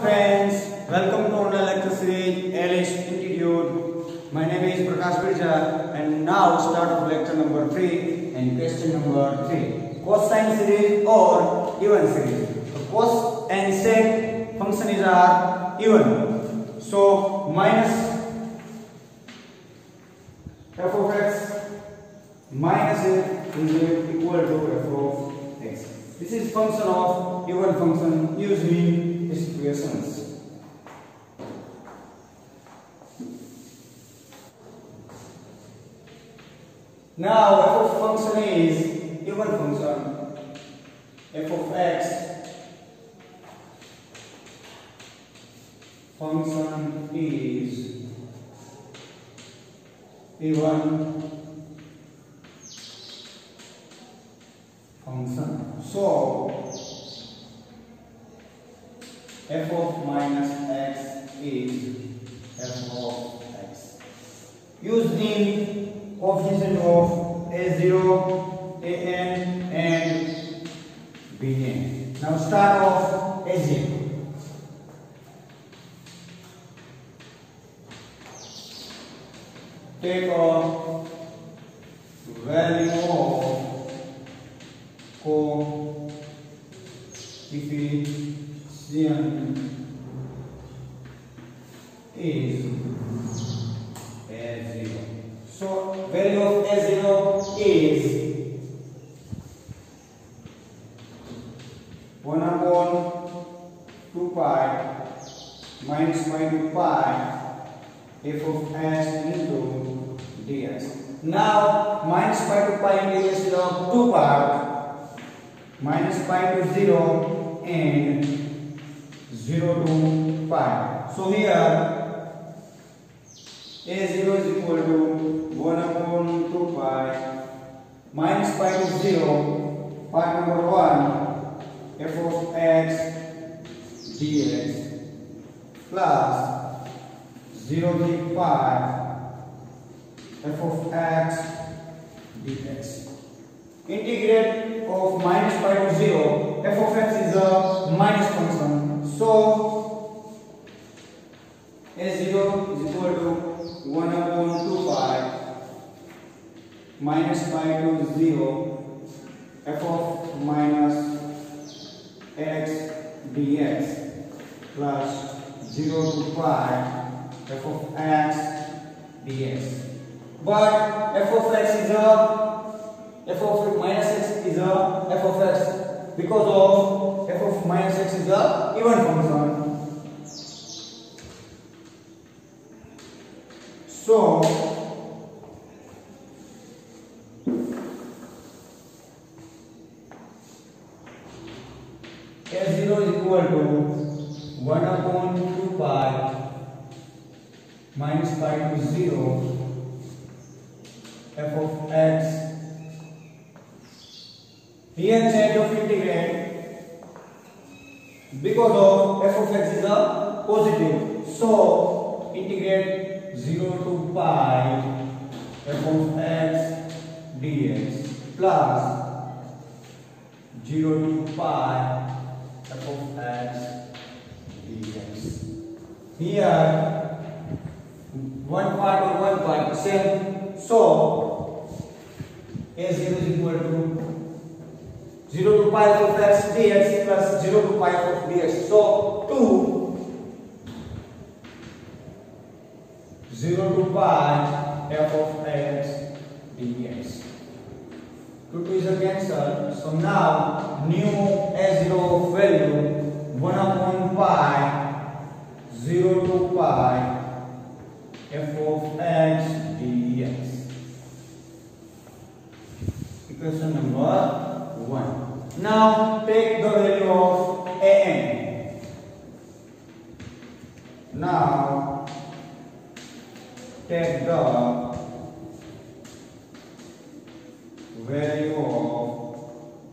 Friends, welcome to our lecture series Institute. My name is Prakash and now start of lecture number 3 and question number 3. Cosine series or even series. So cos and sec function is even. So minus f of x minus it is equal to f of x. This is function of even function used in equations. Now f of function is even function. F of x function is even function. So f of minus x is f of x. Used in coefficient of a0, an and bn. Now start off a0. Take a value of coefficient is a0. So value of a0 is 1 upon 2 pi minus pi to pi f of s into dx. Now minus pi to pi integration of 2 pi minus pi to 0 and 0 to pi. So here a0 is equal to 1 upon 2 pi minus pi to 0 pi number 1 f of x dx plus 0 to pi f of x dx. Integrate of minus pi to 0, f of x is a minus function. So a0 is equal to 1 upon 2 pi minus pi to 0 f of minus x dx plus 0 to pi f of x dx. But f of x is a f of minus x is a f of x because of f of minus x is a even function. So a0 is equal to 1 upon 2 pi minus pi to 0 f of x. Here change of integrate because of f of x is a positive. So integrate 0 to pi f of x dx plus 0 to pi f of x dx. Here one part or one part same. So a0 is equal to 0 to pi f of x dx plus 0 to pi f of dx. So 0 to pi f of x dx. 2 is a cancel. So now new a0 value 1 upon pi 0 to pi f of x dx. Equation number 1. Now take the value of an. Now take the value of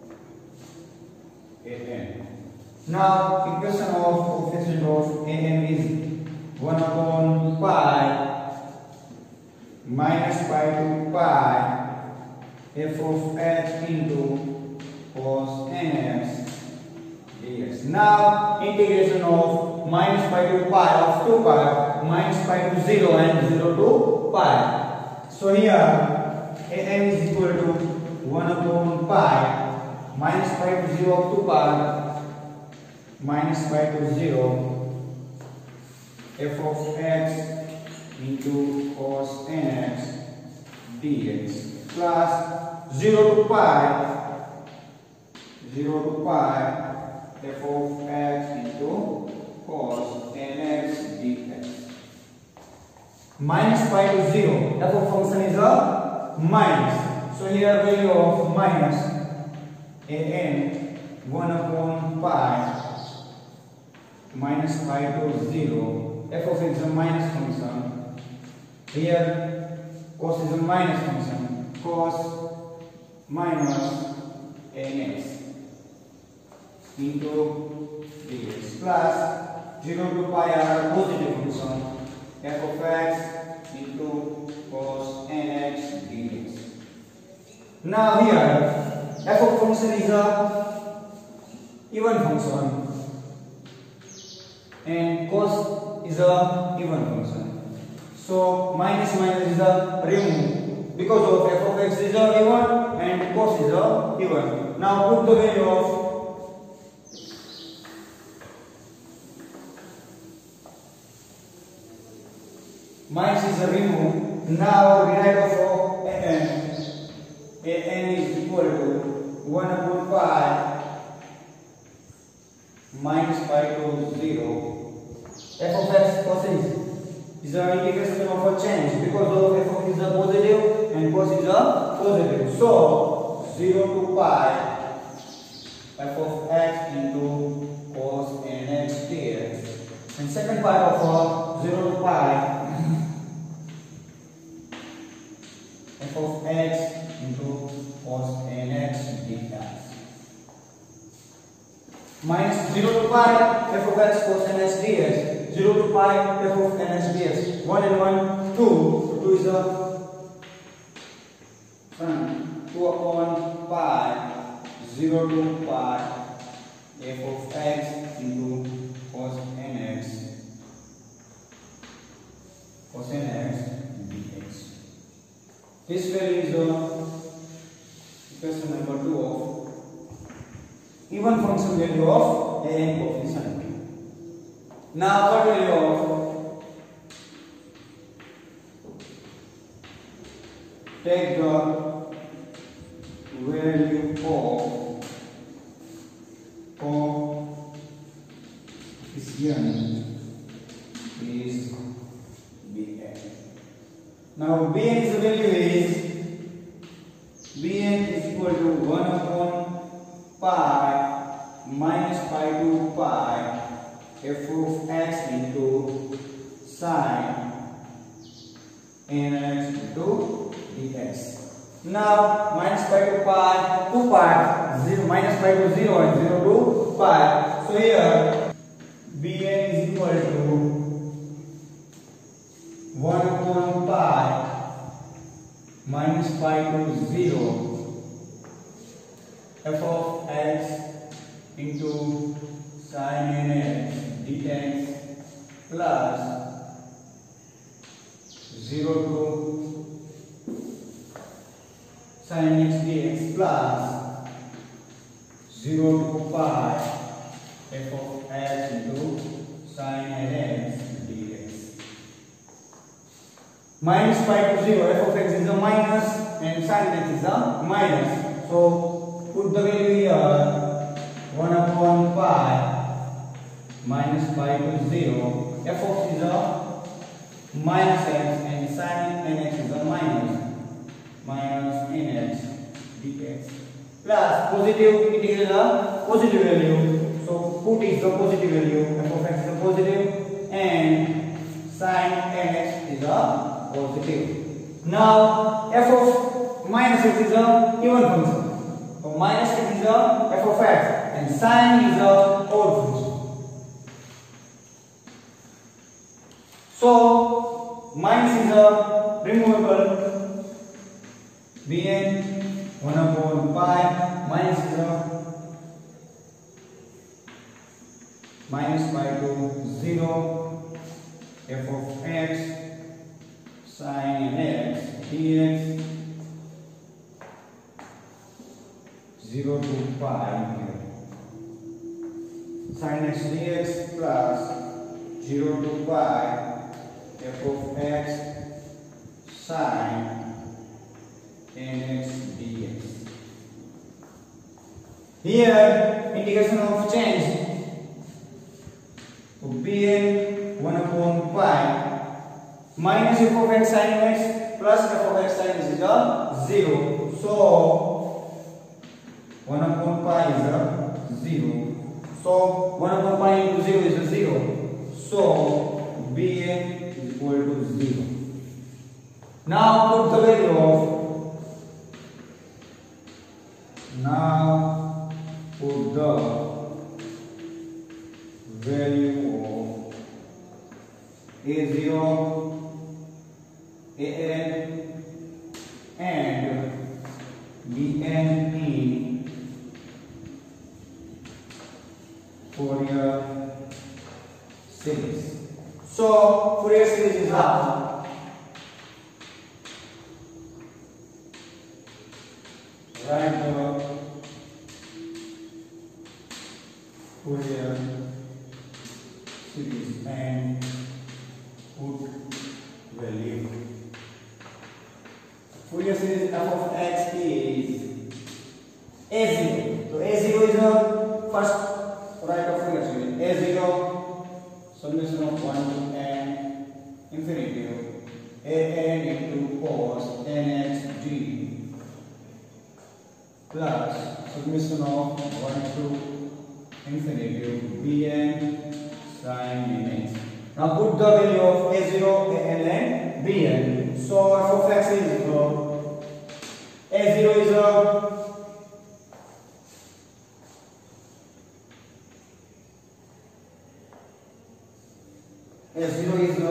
an. Now equation of coefficient of an is 1 upon pi minus pi to pi f of x into cos nx dx. Now integration of minus pi to pi of 2 pi, minus pi to 0 and 0 to pi. So here an is equal to 1 upon pi minus pi to 0 of 2 pi minus pi to 0 f of x into cos nx dx plus 0 to pi f of x into cos nx dx minus pi to 0. F of function is a minus. So here value of minus an 1 upon pi minus pi to 0. F of x is a minus function. Here cos is a minus function. Cos minus nx into dx plus 0 to pi are positive function. F of x into cos nx dx. Now here f of function is a even function and cos is a even function. So minus minus is a remove because of f of x is a even and cos is a even. Now put the value of minus is a remove. Now derive of an is equal to 1 upon pi minus pi to 0. F of x cos is the integration of a change because of f of x is a positive and cos is a positive. So 0 to pi f of x into cos nx dx. And second part of 0 to pi f of x into cos nx dx minus 0 to pi f of x cos nx dx, 0 to pi f of nx dx. 1 and 1 2, so 2 is a 2 upon pi 0 to pi f of x into cos nx dx. This value is equation number 2 of even function value of an coefficient. Now what value of take the value of coefficient is Bn. Now Bn's value is Bn is equal to 1 upon pi minus pi to pi f of x into sin nx into dx. Now minus pi to pi, 2 pi, 0, minus pi to 0 and 0 to pi. So here Bn is equal to 1 upon pi minus pi to 0 f of x into sin nx dx plus 0 to sin nx dx plus 0 to pi f of x into sin nx dx. Minus pi to 0, f of x is a minus and sin nx is a minus. So put the value here 1 upon pi minus pi to 0. F of x is a minus x and sin nx is a minus nx dx plus positive, it is a positive value. So put is the positive value. F of x is a positive and sin nx is a positive. Now f of minus x is a even function. So minus x is a f of x and sin is a odd function. So minus is a removable. Bn 1 upon pi minus is a minus pi to 0 f of x sin x dx 0 to pi here. Sin x dx plus 0 to pi f of x sin nx dx. Here integration of change to bn 1 upon pi minus f of x sin x plus f of x sin x is a 0. So 1 upon pi is a 0. So 1 upon pi into 0 is a 0. So bn is equal to 0. Now put the value of a0, an and bn in Fourier series. So Fourier series is up. Write the Fourier series and put value. Fourier series f of x is a0. So a0 is the first right of Fourier series. a0 summation of 1 to n infinitive an into cos nx d plus summation of 1 to infinitive bn sin nx. Now put the value of a0, an and bn. So f of x is equal a0 is a0 is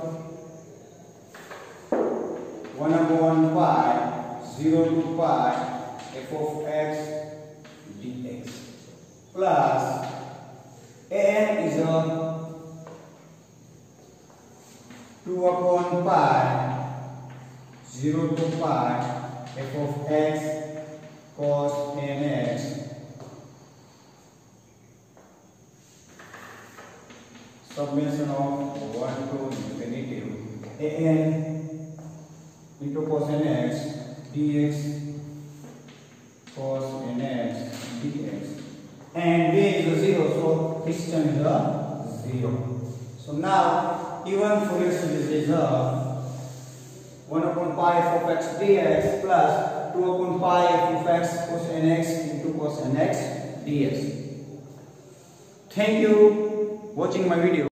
1 upon pi 0 to pi f of x dx plus an is 2 upon pi 0 to pi f of x cos nx summation of 1 to infinitive an into cos nx dx cos nx dx, and b is 0, so this term is 0. So now even Fourier series is 1 upon pi f of x dx plus 2 upon pi f of x cos nx into cos nx dx. Thank you watching my video.